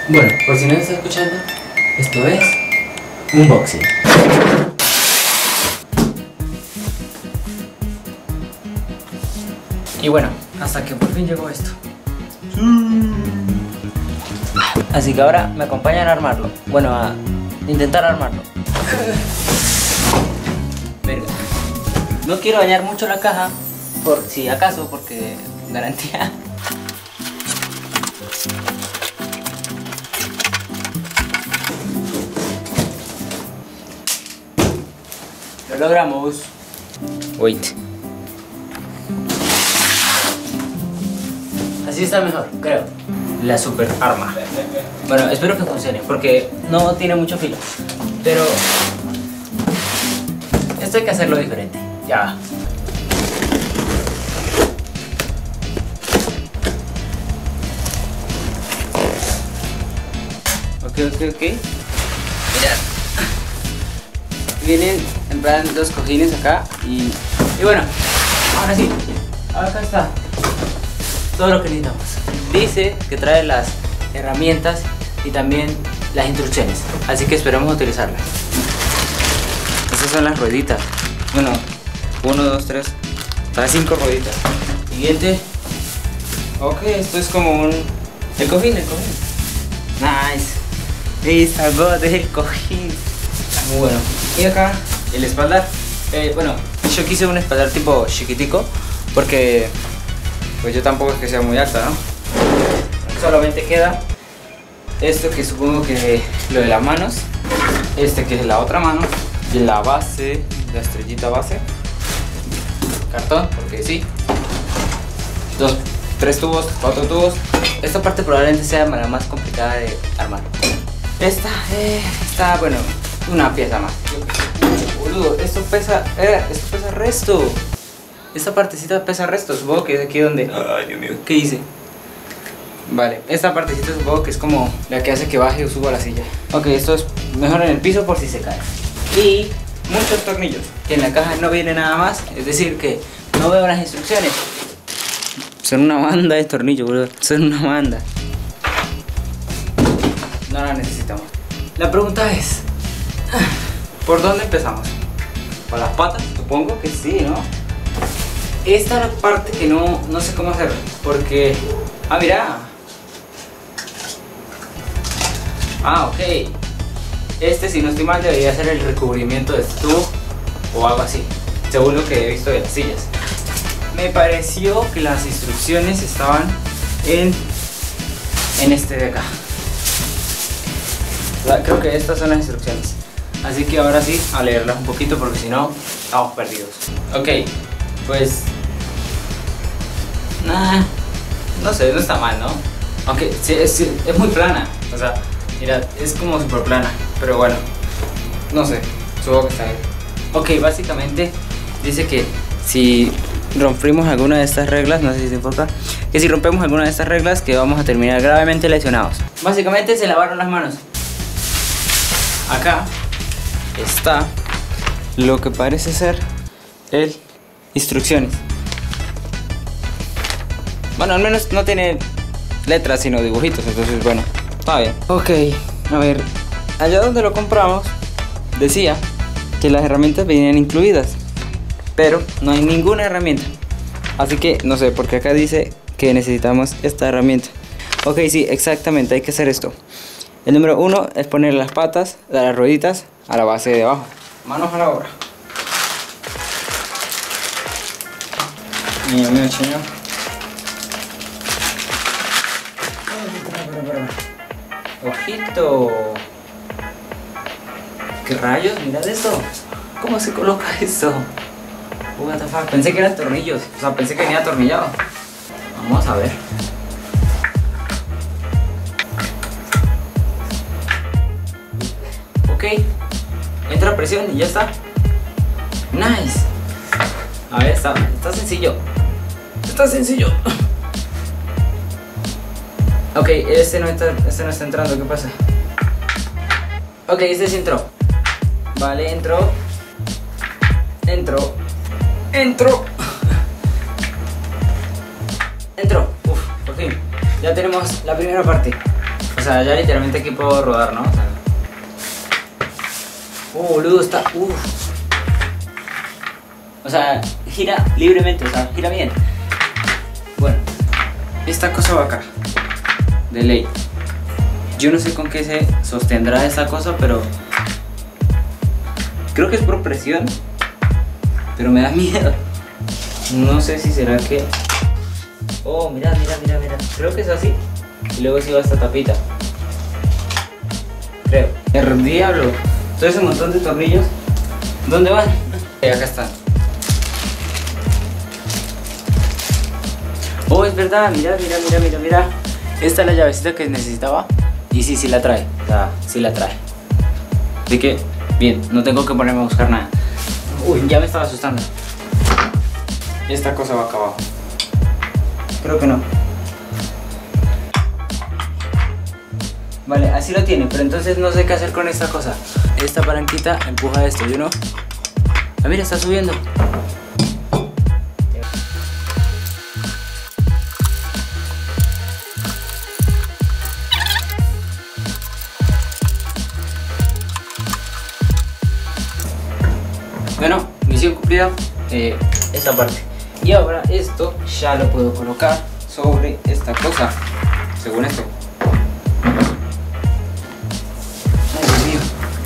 Bueno, por si no me está escuchando, esto es unboxing. Y bueno, hasta que por fin llegó esto. Así que ahora me acompañan a armarlo. Bueno, a intentar armarlo. Verga. No quiero dañar mucho la caja, por si acaso, porque garantía. Lo logramos. Wait. Así está mejor, creo. La super arma. Bueno, espero que funcione, porque no tiene mucho filo. Pero esto hay que hacerlo diferente. Ya. Ok. Mirad. Vienen en plan dos cojines acá y bueno, ahora sí, acá está todo lo que necesitamos. Dice que trae las herramientas y también las instrucciones, así que esperamos utilizarlas. Estas son las rueditas. Bueno, 1, 2, 3, trae 5 rueditas. Siguiente. Ok, esto es como un... El cojín. Nice. Esa gota es el cojín. Muy bueno. Y acá el espaldar. Bueno, yo quise un espaldar tipo chiquitico porque pues yo tampoco es que sea muy alta, ¿no? Solamente queda esto, que supongo que lo de las manos, este que es la otra mano, y la base, la estrellita base, cartón, porque sí, 3 tubos, 4 tubos. Esta parte probablemente sea la más complicada de armar. Esta, bueno, una pieza más. Boludo, esto pesa resto. Esta partecita pesa resto, supongo que es aquí donde... Ay, Dios mío. ¿Qué hice? Vale, esta partecita supongo que es como la que hace que baje o suba la silla. Ok, esto es mejor en el piso por si se cae. Y muchos tornillos, que en la caja no viene nada más, es decir que no veo las instrucciones. Son una banda de tornillos, boludo. Son una banda. No la necesitamos. La pregunta es, ¿por dónde empezamos? ¿Por las patas? Supongo que sí, ¿no? Esta es la parte que no sé cómo hacer, porque... Ah, mira. Ah, ok. Este, si no estoy mal, debería ser el recubrimiento de este tubo o algo así, según lo que he visto de las sillas. Me pareció que las instrucciones estaban en este de acá. Creo que estas son las instrucciones. Así que ahora sí, a leerlas un poquito porque si no, estamos perdidos. Ok, pues... no sé, no está mal, ¿no? Aunque sí, es muy plana. O sea, mirad, es como súper plana. Pero bueno, no sé, supongo que está bien. Ok, básicamente dice que si rompimos alguna de estas reglas, no sé si se enfoca, que si rompemos alguna de estas reglas que vamos a terminar gravemente lesionados. Básicamente se lavaron las manos. Acá está lo que parece ser el instrucciones. Bueno, al menos no tiene letras sino dibujitos, entonces bueno, está bien. Ok, a ver, allá donde lo compramos decía que las herramientas venían incluidas, pero no hay ninguna herramienta. Así que no sé, porque acá dice que necesitamos esta herramienta. Ok, sí, exactamente, hay que hacer esto. El número 1 es poner las patas de las rueditas a la base de abajo. Manos a la obra. Mío, señor. Ojito. ¿Qué rayos? Mirad esto. ¿Cómo se coloca esto? What the fuck? Pensé que eran tornillos. O sea, pensé que venía atornillado. Vamos a ver. Ok. Entra presión y ya está. Nice. A ver, está sencillo. Está sencillo. Ok, este no está entrando, ¿qué pasa? Ok, este sí entró. Vale, entró. Entró. Uf, por fin. Ya tenemos la primera parte. O sea, ya literalmente aquí puedo rodar, ¿no? O sea, boludo, está... O sea, gira libremente, o sea, gira bien. Bueno, esta cosa va acá, de ley. Yo no sé con qué se sostendrá esta cosa, pero creo que es por presión. Pero me da miedo. No sé si será que... Oh, mira. Creo que es así. Y luego sí va esta tapita. Creo. El diablo. Todo ese montón de tornillos. ¿Dónde van? Acá están. Oh, es verdad. Mira. Esta es la llavecita que necesitaba. Y sí la trae. O sea, sí la trae. Así que, bien, no tengo que ponerme a buscar nada. Uy, ya me estaba asustando. Esta cosa va acá abajo. Creo que no. Vale, así lo tiene, pero entonces no sé qué hacer con esta cosa. Esta palanquita empuja esto, ¿y no? Ah, mira, está subiendo. Bueno, misión cumplida, esta parte. Y ahora esto ya lo puedo colocar sobre esta cosa, según esto. Ay, Dios mío.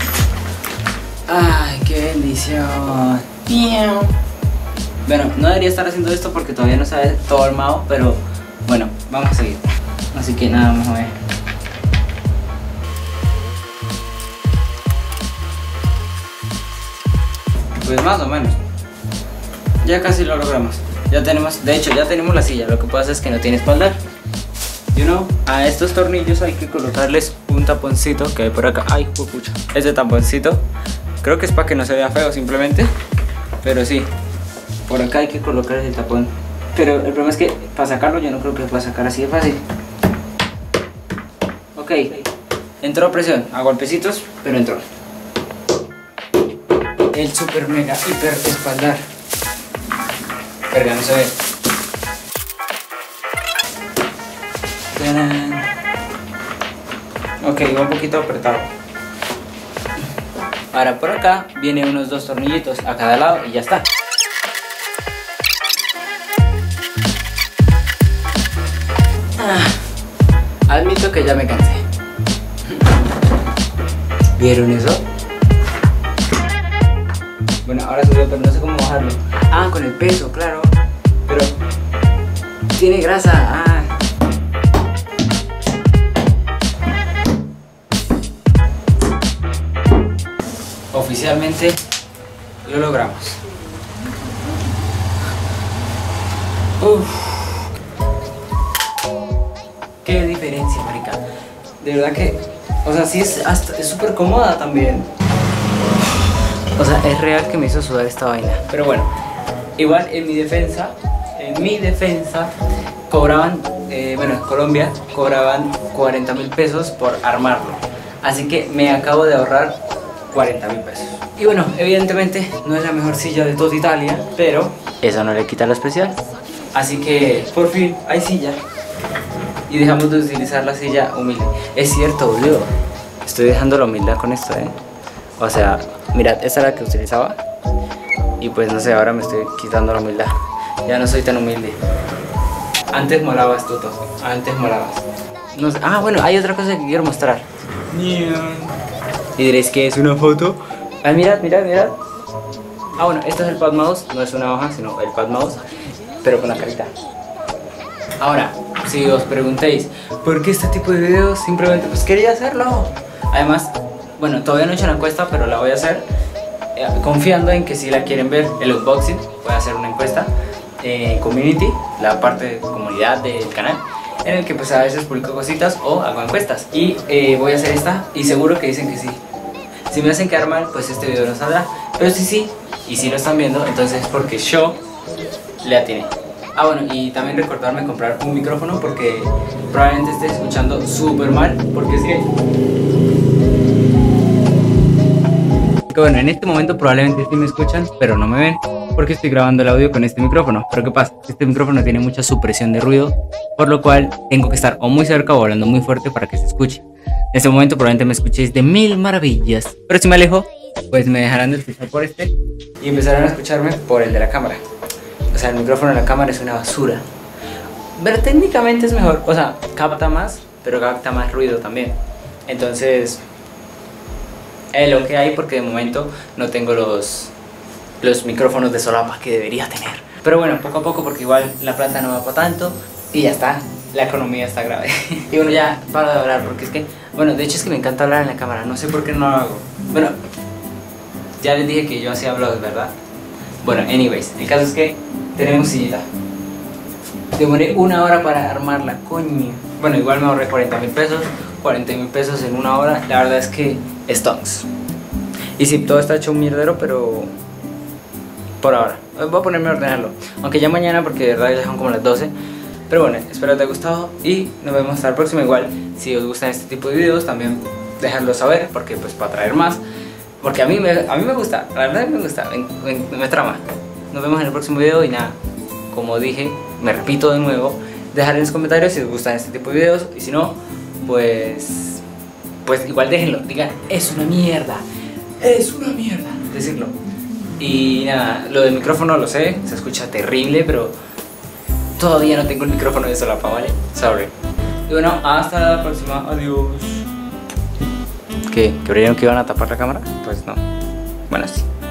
Ay, qué bendición. Bueno, no debería estar haciendo esto porque todavía no sabe todo armado, pero bueno, vamos a seguir. Así que nada, vamos a ver. Pues más o menos. Ya casi lo logramos. Ya tenemos, de hecho ya tenemos la silla. Lo que pasa es que no tiene espaldar. A estos tornillos hay que colocarles un taponcito que hay por acá. Ay, pucha. Ese taponcito creo que es para que no se vea feo simplemente. Pero sí, por acá hay que colocar el tapón. Pero el problema es que para sacarlo yo no creo que pueda sacar así de fácil. Ok, entró a presión, a golpecitos, pero entró. El super mega hiper espaldar. Verga, no se ve. ¡Tarán! Ok, va un poquito apretado. Ahora por acá vienen unos 2 tornillitos a cada lado y ya está. Admito que ya me cansé. ¿Vieron eso? Bueno, ahora subió, pero no sé cómo bajarlo. Ah, con el peso, claro. Pero tiene grasa. Ah. Oficialmente lo logramos. Uf. Qué diferencia, marica. De verdad que, o sea, sí es súper cómoda también. O sea, es real que me hizo sudar esta vaina. Pero bueno, igual en mi defensa, cobraban, bueno, en Colombia cobraban 40.000 pesos por armarlo. Así que me acabo de ahorrar 40.000 pesos. Y bueno, evidentemente no es la mejor silla de toda Italia, pero eso no le quita lo especial. Así que por fin hay silla. Y dejamos de utilizar la silla humilde. Es cierto, boludo. Estoy dejando la humildad con esto, O sea, mirad, esta era la que utilizaba. Y pues no sé, ahora me estoy quitando la humildad. Ya no soy tan humilde. Antes molabas, Tuto. Antes molabas. No sé. Ah, bueno, hay otra cosa que quiero mostrar. Y diréis que es una foto. Ah, mirad. Ah, bueno, este es el pad mouse. No es una hoja, sino el pad mouse. Pero con la carita. Ahora, si os preguntéis ¿por qué este tipo de videos? Simplemente pues quería hacerlo. Además, bueno, todavía no he hecho la encuesta, pero la voy a hacer confiando en que si la quieren ver el unboxing, voy a hacer una encuesta en community, la parte de comunidad del canal, en el que pues a veces publico cositas o hago encuestas. Y voy a hacer esta y seguro que dicen que sí. Si me hacen quedar mal, pues este video no saldrá. Pero sí, y si lo están viendo, entonces es porque yo le atiné. Ah, bueno, y también recordarme comprar un micrófono porque probablemente esté escuchando súper mal, porque es que... Bueno, en este momento probablemente sí me escuchan, pero no me ven. porque estoy grabando el audio con este micrófono. Pero ¿qué pasa? Este micrófono tiene mucha supresión de ruido, por lo cual tengo que estar o muy cerca o hablando muy fuerte para que se escuche. En este momento probablemente me escuchéis de mil maravillas, pero si me alejo, pues me dejarán de escuchar por este y empezarán a escucharme por el de la cámara. O sea, el micrófono de la cámara es una basura, pero técnicamente es mejor. O sea, capta más, pero capta más ruido también. Entonces, es lo que hay, porque de momento no tengo los micrófonos de solapa que debería tener. Pero bueno, poco a poco, porque igual la plata no va para tanto y ya está, la economía está grave. Y bueno, ya paro de hablar porque es que, bueno, de hecho es que me encanta hablar en la cámara, no sé por qué no lo hago. Bueno, ya les dije que yo hacía vlogs, ¿verdad? Bueno, anyways, el caso es que tenemos sillita. Demoré 1 hora para armarla, coño. Bueno, igual me ahorré 40.000 pesos. 40.000 pesos en 1 hora, la verdad es que stonks. Y sí, todo está hecho un mierdero, pero por ahora voy a ponerme a ordenarlo, aunque ya mañana, porque de verdad ya son como las 12. Pero bueno, espero que te haya gustado y nos vemos hasta la próxima. Igual, si os gustan este tipo de videos, también dejadlo saber, porque pues para traer más, porque a mí me gusta, la verdad me gusta, me trama. Nos vemos en el próximo video y nada, como dije, me repito de nuevo, dejad en los comentarios si os gustan este tipo de videos, y si no, pues igual déjenlo, digan, es una mierda, decirlo. Y nada, lo del micrófono lo sé, se escucha terrible, pero todavía no tengo el micrófono de solapa, ¿vale? Sorry. Y bueno, hasta la próxima, adiós. ¿Qué? ¿Creyeron que iban a tapar la cámara? Pues no. Bueno, sí.